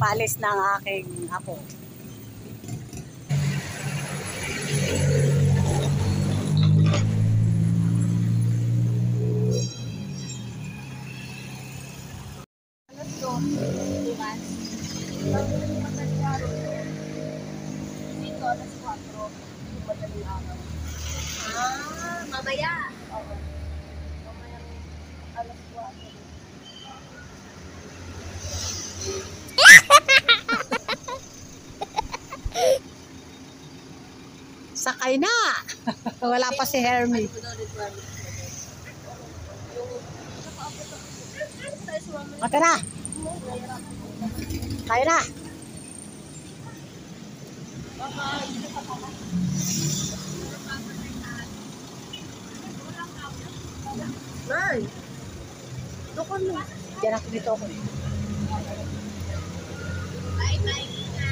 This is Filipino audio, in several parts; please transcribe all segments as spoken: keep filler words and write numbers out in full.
paalis ng aking apo. Ah, mamaya. Oo. Mamaya alas kwatro. Sakay na! Wala pa si Hermie. O, tara! Tayo na! Nay! Dokon mo. Diyan ako dito ako. Bye bye.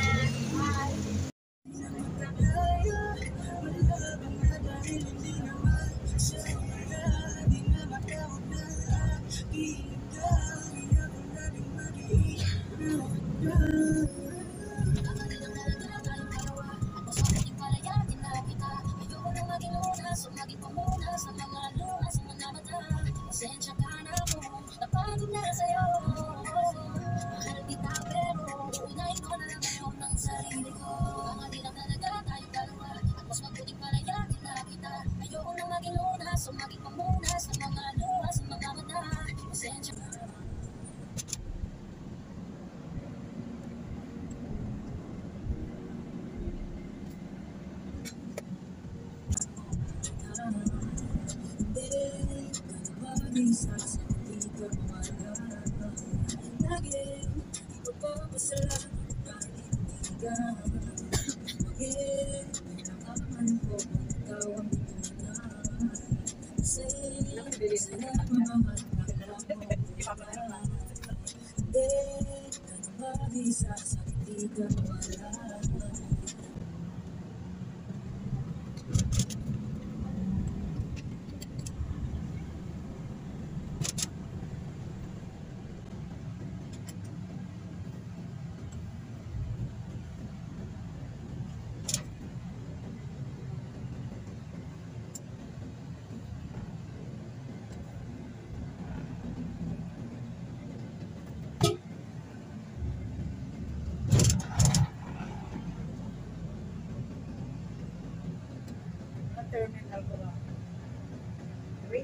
Pasensya ka na po, napagod na sa'yo. Mahal kita pero unahin ko na lang ngayon ng sarili ko. Baka di lang talaga tayong dalawa, at mas mabuting palayakin na kita. Ayoko na maging lunas o maging pamunas ng mga luha sa mga mata. Pasensya ka na. Terminal ko lang. Wait.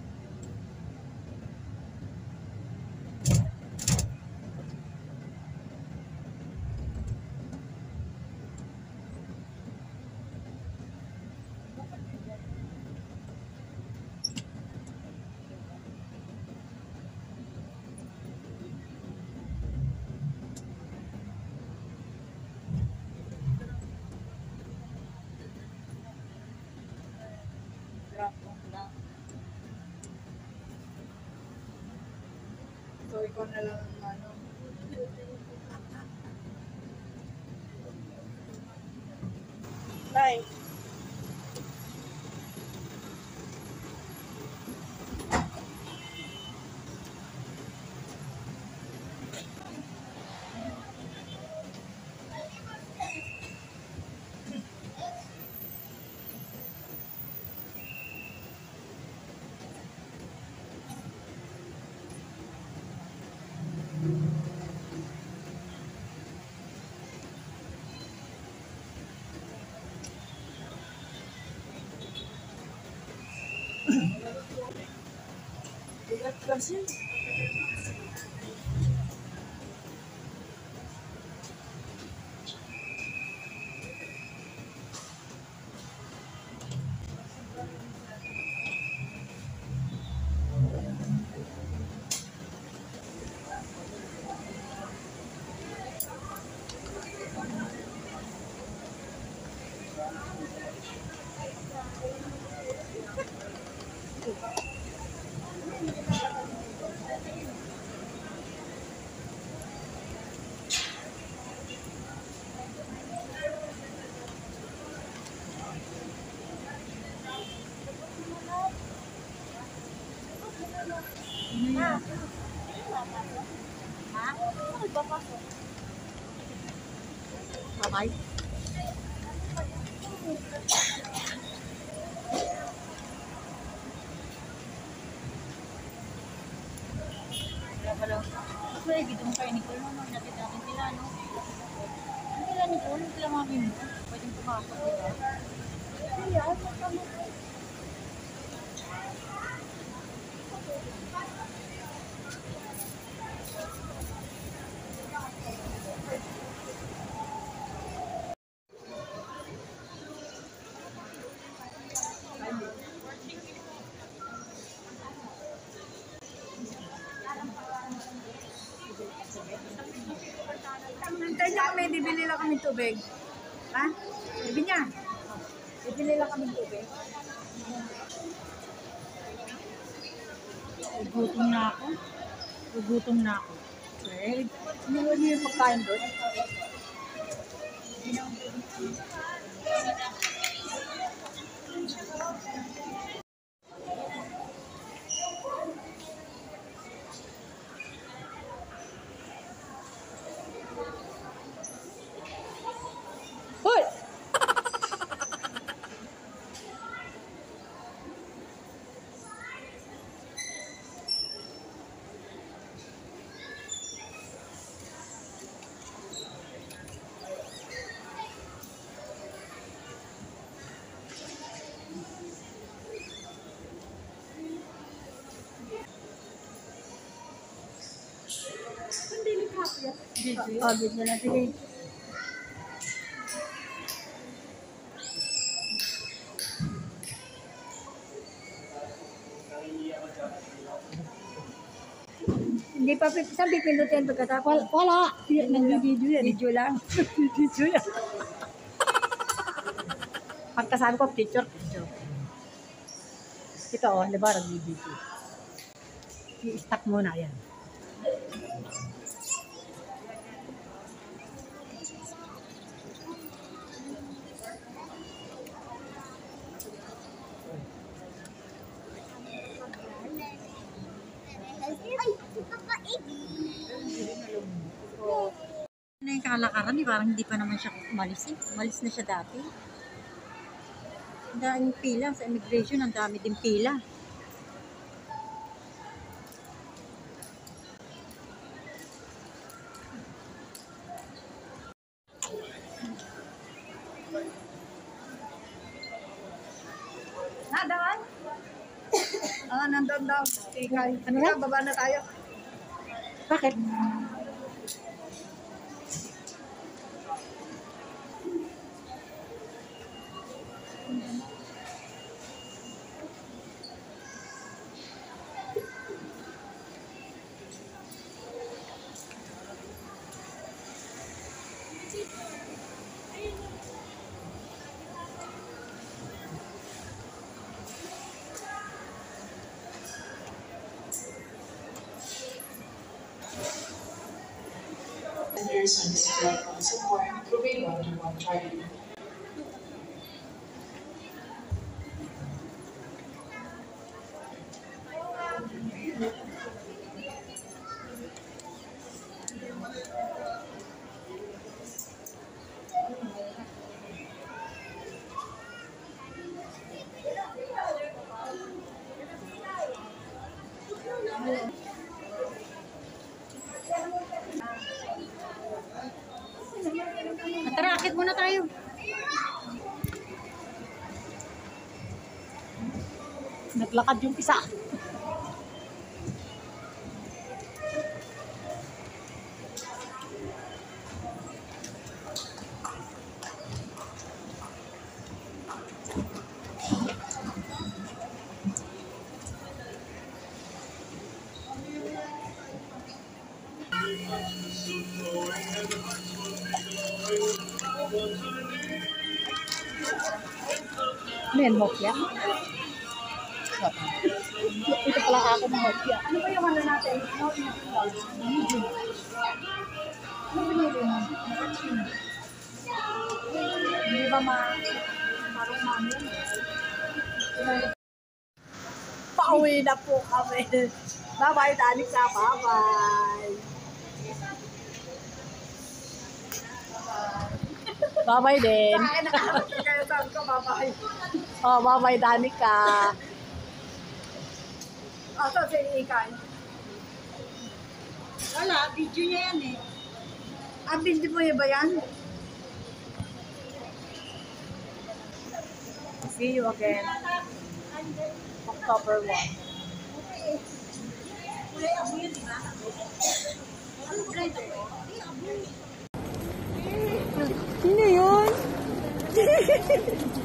So, ikaw na lang ang ano. Bye. Bigat kasi. sakay. Kaya pala, mas may gitong kayo ni Nicole, no? Natin natin sila, no? Ano sila Nicole? Ano sila mami mo? Pwedeng pumasok, diba? Kaya, ano Hintay niya kami, bibili lang kami tubig. Ha? Sabi niya. Bibili lang kami tubig. Gutom na ako. Gutom na ako. Eh, hindi mo niyo yung pagkain doon. Hoy! Oh, video na. Sige. Hindi pa, saan pipindutin pagkatapos? Wal wala. Nag-video yan. Video lang. Video lang. Pagkasabi ko, picture, picture. Ito, oh, di ba, nag-video. I-stop muna, yan. Na yung kalakaran, eh, parang hindi pa naman siya umalis eh. Umalis na siya dati. Ang daming pila sa immigration, ang dami din pila. Nadaan? Ah, nandun daw. Tingnan. Ano Ano yan? baba na tayo. Bakit? Passengers on this flight on support moving on to one train. Tara, akit muna tayo. Naglakad yung isa. Ano yan, hopya? Ito pala ako ng hopya. Ano ba yung ano natin? No, medium. Ano binili mo? Hindi ba ma... Marong mami yun? Pauwi na po kami. Bye-bye, Danica. Bye-bye. Bye-bye din. Ay, nakakapit kaya sabi ko, babay. Oh, bye-bye, Danica. Asa si Ikan? Wala, video niya yan eh. Ah, binti mo yun ba yan? See you again. October one. Sino yun?